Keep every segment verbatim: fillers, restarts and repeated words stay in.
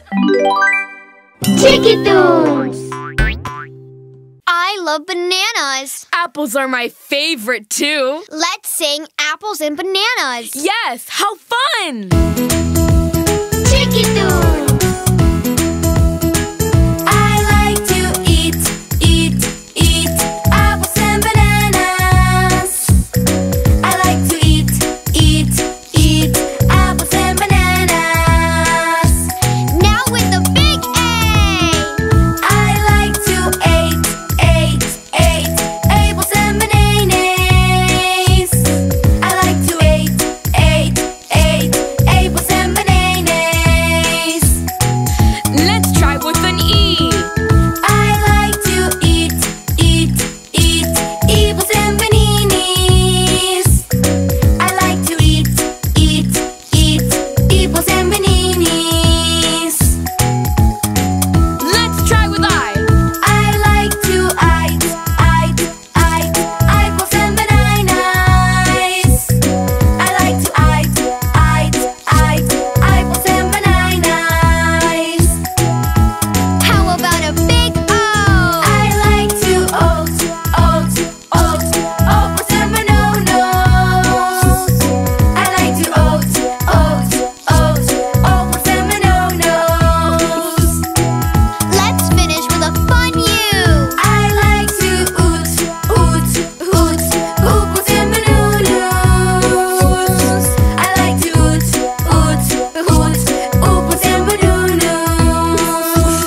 Chiki Toonz! I love bananas. Apples are my favorite too. Let's sing apples and bananas. Yes, how fun! Chiki Toonz! I like to eat, eat, eat apples and bananas. I like to eat, eat, eat apples and bananas. Now with the big A. I like to eat, eat, eat apples and banee-nees. I like to eat, eat, eat apples and banee-nees. Let's try with an E. I like to eat, eat, eat apples and banee-nees. I like to eat, eat, eat apples and banee-nees. Let's try with I. I like to eat, eat, eat apples and banee-nees. I like to eat, eat, eat apples and banee-nees. How about a big O? I like to oat, oat, oat apples and bananas. I like to oat, oat, oat apples and bananas. Let's finish with a fun U. I like to oot, oot, oot apples and bananas. I like to oot, oot, oot apples and bananas.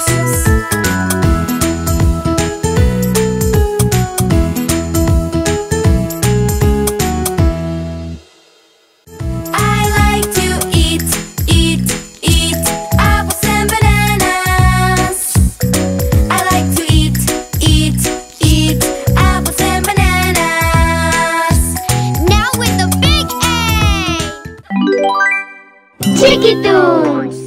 I like to eat, eat, eat apples and bananas. I like to eat, eat, eat apples and bananas. Now with the big A. Chiki Toonz!